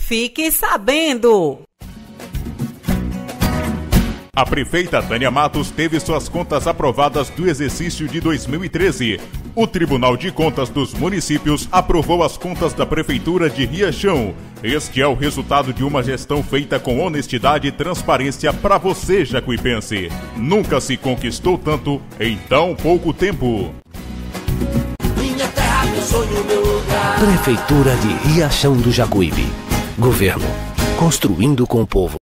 Fique sabendo! A prefeita Tânia Matos teve suas contas aprovadas do exercício de 2013. O Tribunal de Contas dos Municípios aprovou as contas da Prefeitura de Riachão. Este é o resultado de uma gestão feita com honestidade e transparência para você, jacuipense. Nunca se conquistou tanto em tão pouco tempo. Minha terra, meu sonho, meu lugar. Prefeitura de Riachão do Jacuípe. Governo, construindo com o povo.